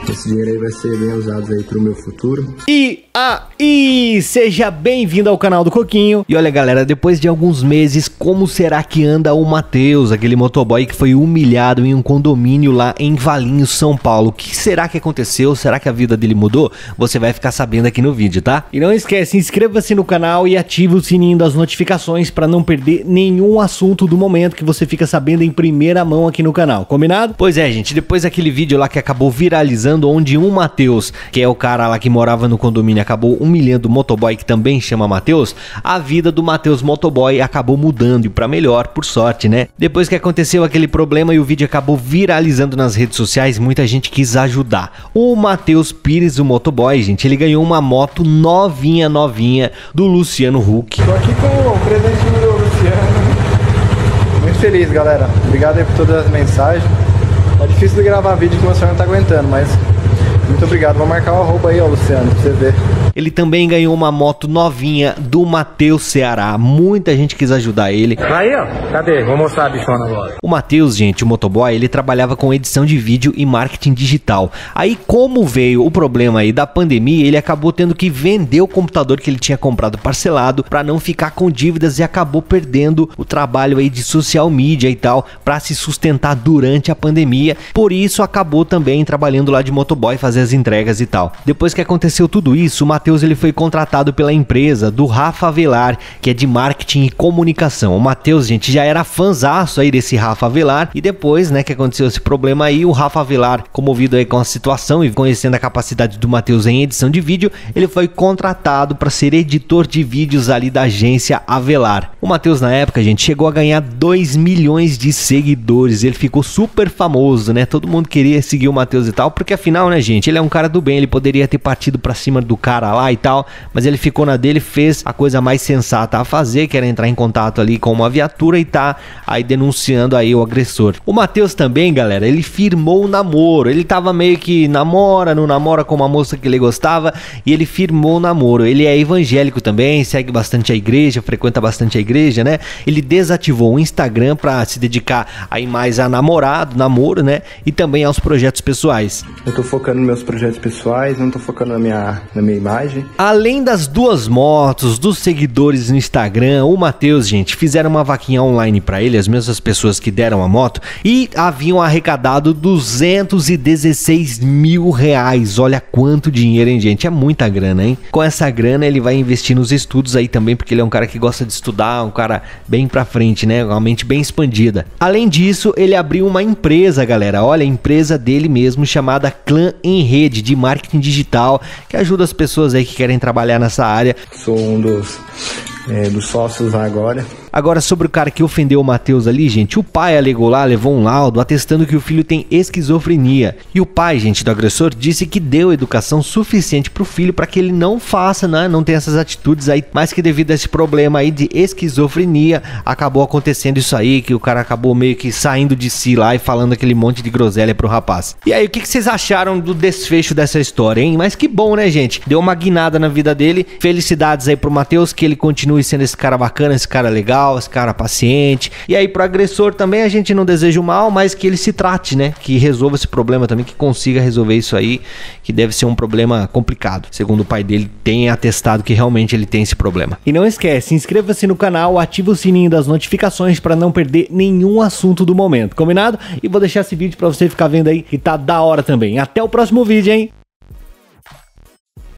Esse dinheiro aí vai ser bem usado aí pro meu futuro. E aí, seja bem-vindo ao canal do Coquinho. E olha, galera, depois de alguns meses, como será que anda o Matheus, aquele motoboy que foi humilhado em um condomínio lá em Valinhos, São Paulo? O que será que aconteceu? Será que a vida dele mudou? Você vai ficar sabendo aqui no vídeo, tá? E não esquece, inscreva-se no canal e ative o sininho das notificações para não perder nenhum assunto do momento, que você fica sabendo em primeira mão aqui no canal, combinado? Pois é, gente, depois daquele vídeo lá que acabou viralizando, onde um Matheus, que é o cara lá que morava no condomínio, acabou humilhando o motoboy que também chama Matheus, a vida do Matheus motoboy acabou mudando e pra melhor, por sorte, né? Depois que aconteceu aquele problema e o vídeo acabou viralizando nas redes sociais, muita gente quis ajudar. O Matheus Pires, o motoboy, gente, ele ganhou uma moto novinha do Luciano Huck. Tô aqui com o presente do Luciano. Muito feliz, galera. Obrigado aí por todas as mensagens. Tá difícil de gravar vídeo que o senhor não tá aguentando, mas muito obrigado. Vou marcar o arroba aí, ó, Luciano, pra você ver. Ele também ganhou uma moto novinha do Matheus Ceará. Muita gente quis ajudar ele. Aí, ó. Cadê? Vou mostrar a bichona agora. O Matheus, gente, o motoboy, ele trabalhava com edição de vídeo e marketing digital. Aí, como veio o problema aí da pandemia, ele acabou tendo que vender o computador que ele tinha comprado parcelado para não ficar com dívidas e acabou perdendo o trabalho aí de social media e tal para se sustentar durante a pandemia. Por isso, acabou também trabalhando lá de motoboy, fazer as entregas e tal. Depois que aconteceu tudo isso, o Matheus, ele foi contratado pela empresa do Rafa Avelar, que é de marketing e comunicação. O Matheus, gente, já era fãzaço aí desse Rafa Avelar, e depois, né, que aconteceu esse problema aí, o Rafa Avelar, comovido aí com a situação e conhecendo a capacidade do Matheus em edição de vídeo, ele foi contratado para ser editor de vídeos ali da agência Avelar. O Matheus, na época, gente, chegou a ganhar 2 milhões de seguidores. Ele ficou super famoso, né? Todo mundo queria seguir o Matheus e tal, porque afinal, né, gente, ele é um cara do bem, ele poderia ter partido pra cima do cara lá e tal, mas ele ficou na dele, fez a coisa mais sensata a fazer, que era entrar em contato ali com uma viatura e tá aí denunciando aí o agressor. O Matheus também, galera, ele firmou o namoro. Ele tava meio que não namora com uma moça que ele gostava, e ele firmou o namoro. Ele é evangélico também, segue bastante a igreja, frequenta bastante a igreja, né? Ele desativou o Instagram pra se dedicar aí mais a namoro, né? E também aos projetos pessoais. Eu tô focando nos meus projetos pessoais, não tô focando na minha imagem. Além das 2 motos, dos seguidores no Instagram, o Matheus, gente, fizeram uma vaquinha online pra ele, as mesmas pessoas que deram a moto, e haviam arrecadado 216 mil reais. Olha quanto dinheiro, hein, gente? É muita grana, hein? Com essa grana, ele vai investir nos estudos aí também, porque ele é um cara que gosta de estudar, um cara bem pra frente, né? Uma mente bem expandida. Além disso, ele abriu uma empresa, galera. Olha, a empresa dele mesmo, chamada Clã em Rede, de marketing digital, que ajuda as pessoas aí que querem trabalhar nessa área. Sou um dos sócios lá agora. Agora, sobre o cara que ofendeu o Matheus ali, gente, o pai alegou lá, levou um laudo atestando que o filho tem esquizofrenia. E o pai, gente, do agressor, disse que deu educação suficiente pro filho para que ele não faça, né, não tenha essas atitudes aí, mas que devido a esse problema aí de esquizofrenia, acabou acontecendo isso aí, que o cara acabou meio que saindo de si lá e falando aquele monte de groselha pro rapaz. E aí, o que vocês acharam do desfecho dessa história, hein? Mas que bom, né, gente? Deu uma guinada na vida dele. Felicidades aí pro Matheus, que ele continue sendo esse cara bacana, esse cara legal, esse cara paciente. E aí pro agressor também a gente não deseja o mal, mas que ele se trate, né? Que resolva esse problema também, que consiga resolver isso aí, que deve ser um problema complicado. Segundo o pai dele, tem atestado que realmente ele tem esse problema. E não esquece, inscreva-se no canal, ativa o sininho das notificações para não perder nenhum assunto do momento, combinado? E vou deixar esse vídeo para você ficar vendo aí, que tá da hora também. Até o próximo vídeo, hein?